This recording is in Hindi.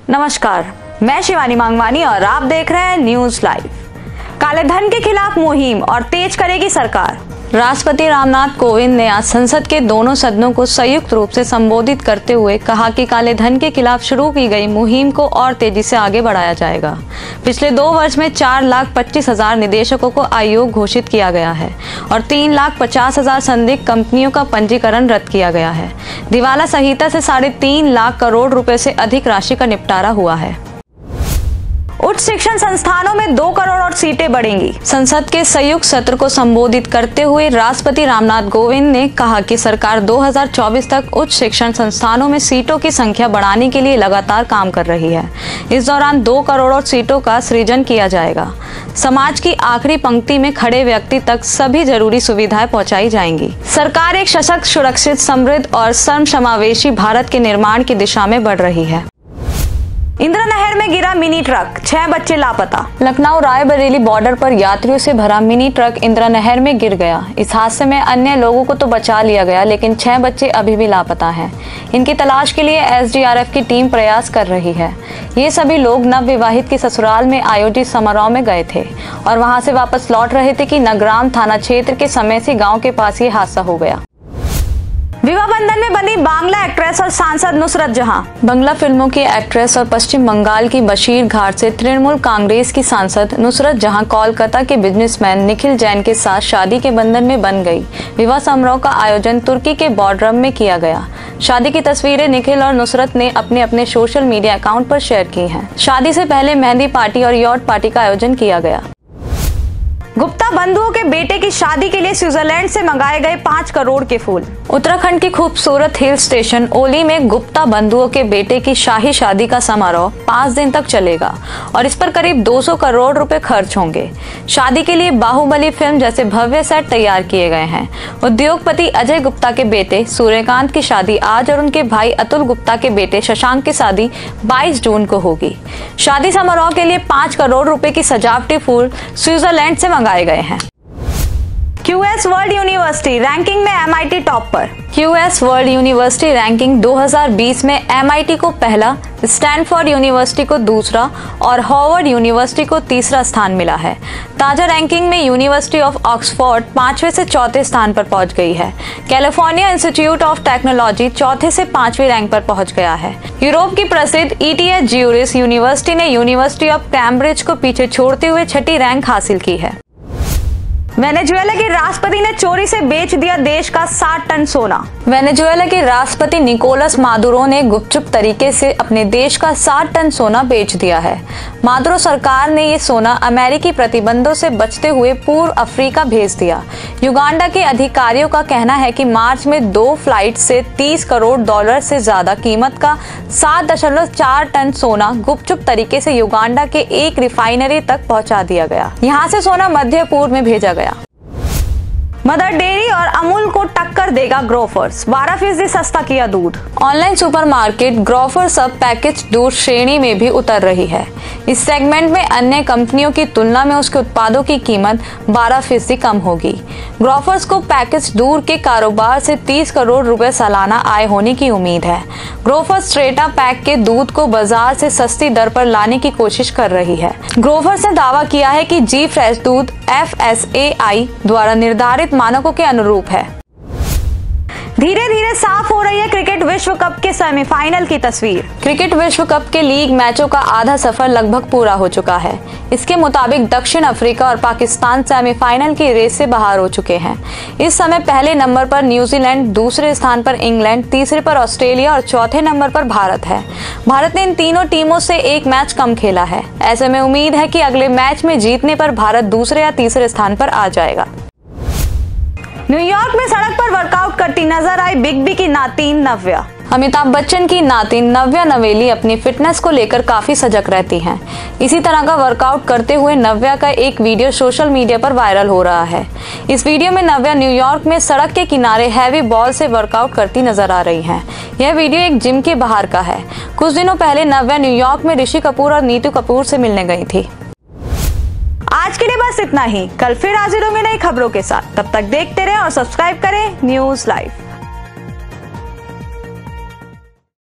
नमस्कार, मैं शिवानी मांगवानी और आप देख रहे हैं न्यूज लाइव। काले धन के खिलाफ मुहिम और तेज करेगी सरकार। राष्ट्रपति रामनाथ कोविंद ने आज संसद के दोनों सदनों को संयुक्त रूप से संबोधित करते हुए कहा कि काले धन के खिलाफ शुरू की गई मुहिम को और तेजी से आगे बढ़ाया जाएगा। पिछले 2 वर्ष में 4,25,000 निदेशकों को अयोग्य घोषित किया गया है और 3,50,000 संदिग्ध कंपनियों का पंजीकरण रद्द किया गया है। दिवाला संहिता से 3.5 लाख करोड़ रुपए से अधिक राशि का निपटारा हुआ है। उच्च शिक्षण संस्थानों में 2 करोड़ और सीटें बढ़ेंगी। संसद के संयुक्त सत्र को संबोधित करते हुए राष्ट्रपति रामनाथ कोविंद ने कहा कि सरकार 2024 तक उच्च शिक्षण संस्थानों में सीटों की संख्या बढ़ाने के लिए लगातार काम कर रही है। इस दौरान 2 करोड़ और सीटों का सृजन किया जाएगा। समाज की आखिरी पंक्ति में खड़े व्यक्ति तक सभी जरूरी सुविधाएं पहुंचाई जाएंगी। सरकार एक सशक्त, सुरक्षित, समृद्ध और सर्वसमावेशी भारत के निर्माण की दिशा में बढ़ रही है। इंदिरा नहर में गिरा मिनी ट्रक, 6 बच्चे लापता। लखनऊ रायबरेली बॉर्डर पर यात्रियों से भरा मिनी ट्रक इंदिरा नहर में गिर गया। इस हादसे में अन्य लोगों को तो बचा लिया गया, लेकिन 6 बच्चे अभी भी लापता हैं। इनकी तलाश के लिए SDRF की टीम प्रयास कर रही है। ये सभी लोग नवविवाहित के ससुराल में आयोजित समारोह में गए थे और वहां से वापस लौट रहे थे कि नगराम थाना क्षेत्र के समेसी गाँव के पास ये हादसा हो गया। विवाह बंधन में बनी बांग्ला एक्ट्रेस और सांसद नुसरत जहां। बांग्ला फिल्मों की एक्ट्रेस और पश्चिम बंगाल की बशीर घाट से तृणमूल कांग्रेस की सांसद नुसरत जहां कोलकाता के बिजनेसमैन निखिल जैन के साथ शादी के बंधन में बन गई। विवाह समारोह का आयोजन तुर्की के बॉर्डरम में किया गया। शादी की तस्वीरें निखिल और नुसरत ने अपने सोशल मीडिया अकाउंट पर शेयर की हैं। शादी से पहले मेहंदी पार्टी और यॉट पार्टी का आयोजन किया गया। गुप्ता बंधुओं के बेटे की शादी के लिए स्विट्जरलैंड से मंगाए गए 5 करोड़ के फूल। उत्तराखंड की खूबसूरत हिल स्टेशन ओली में गुप्ता बंधुओं के बेटे की शाही शादी का समारोह 5 दिन तक चलेगा और इस पर करीब 200 करोड़ रुपए खर्च होंगे। शादी के लिए बाहुबली फिल्म जैसे भव्य सेट तैयार किए गए हैं। उद्योगपति अजय गुप्ता के बेटे सूर्यकांत की शादी आज और उनके भाई अतुल गुप्ता के बेटे शशांक की शादी 22 जून को होगी। शादी समारोह के लिए 5 करोड़ रुपए की सजावटी फूल स्विट्जरलैंड से मंगाए गए हैं। QS वर्ल्ड यूनिवर्सिटी रैंकिंग में MIT टॉप पर। QS वर्ल्ड यूनिवर्सिटी रैंकिंग 2020 में MIT को पहला, स्टैनफोर्ड यूनिवर्सिटी को दूसरा और हार्वर्ड यूनिवर्सिटी को तीसरा स्थान मिला है। ताजा रैंकिंग में यूनिवर्सिटी ऑफ ऑक्सफोर्ड 5वें से 4थे स्थान पर पहुंच गई है। कैलिफोर्निया इंस्टीट्यूट ऑफ टेक्नोलॉजी 4थे से 5वीं रैंक पर पहुंच गया है। यूरोप की प्रसिद्ध ETH ज्यूरिख यूनिवर्सिटी ने यूनिवर्सिटी ऑफ कैम्ब्रिज को पीछे छोड़ते हुए 6ठी रैंक हासिल की है। वेनेजुएला के राष्ट्रपति ने चोरी से बेच दिया देश का 60 टन सोना। वेनेजुएला के राष्ट्रपति निकोलस मादुरो ने गुपचुप तरीके से अपने देश का 60 टन सोना बेच दिया है। मादुरो सरकार ने ये सोना अमेरिकी प्रतिबंधों से बचते हुए पूर्व अफ्रीका भेज दिया। युगांडा के अधिकारियों का कहना है कि मार्च में 2 फ्लाइट से $30 करोड़ से ज्यादा कीमत का 7.4 टन सोना गुपचुप तरीके से युगांडा के एक रिफाइनरी तक पहुंचा दिया गया। यहाँ से सोना मध्य पूर्व में भेजा गया। मदर डेयरी और अमूल को टक्कर देगा ग्रोफर्स, 12% सस्ता किया दूध। ऑनलाइन सुपरमार्केट ग्रोफर्स अब पैकेज दूध श्रेणी में भी उतर रही है। इस सेगमेंट में अन्य कंपनियों की तुलना में उसके उत्पादों की कीमत 12% कम होगी। ग्रोफर्स को पैकेज दूध के कारोबार से 30 करोड़ रुपए सालाना आय होने की उम्मीद है। ग्रोफर्स स्ट्रेटा पैक के दूध को बाजार से सस्ती दर पर लाने की कोशिश कर रही है। ग्रोफर्स ने दावा किया है कि जी फ्रेश दूध FSAI द्वारा निर्धारित मानकों के अनुरूप है। धीरे धीरे साफ हो रही है क्रिकेट विश्व कप के सेमीफाइनल की तस्वीर। क्रिकेट विश्व कप के लीग मैचों का आधा सफर लगभग पूरा हो चुका है। इसके मुताबिक दक्षिण अफ्रीका और पाकिस्तान सेमीफाइनल की रेस से बाहर हो चुके हैं। इस समय पहले नंबर पर न्यूजीलैंड, दूसरे स्थान पर इंग्लैंड, तीसरे पर ऑस्ट्रेलिया और चौथे नंबर पर भारत है। भारत ने इन तीनों टीमों से एक मैच कम खेला है। ऐसे में उम्मीद है कि अगले मैच में जीतने पर भारत दूसरे या तीसरे स्थान पर आ जाएगा। न्यूयॉर्क में सड़क पर वर्कआउट करती नजर आई बिग बी की नातिन नव्या। अमिताभ बच्चन की नातिन नव्या नवेली अपनी फिटनेस को लेकर काफी सजग रहती हैं। इसी तरह का वर्कआउट करते हुए नव्या का एक वीडियो सोशल मीडिया पर वायरल हो रहा है। इस वीडियो में नव्या न्यूयॉर्क में सड़क के किनारे हैवी बॉल से वर्कआउट करती नजर आ रही हैं। यह वीडियो एक जिम के बाहर का है। कुछ दिनों पहले नव्या न्यूयॉर्क में ऋषि कपूर और नीतू कपूर से मिलने गई थी। आज के लिए बस इतना ही। कल फिर हाजिर होंगे नई खबरों के साथ। तब तक देखते रहें और सब्सक्राइब करें न्यूज लाइव।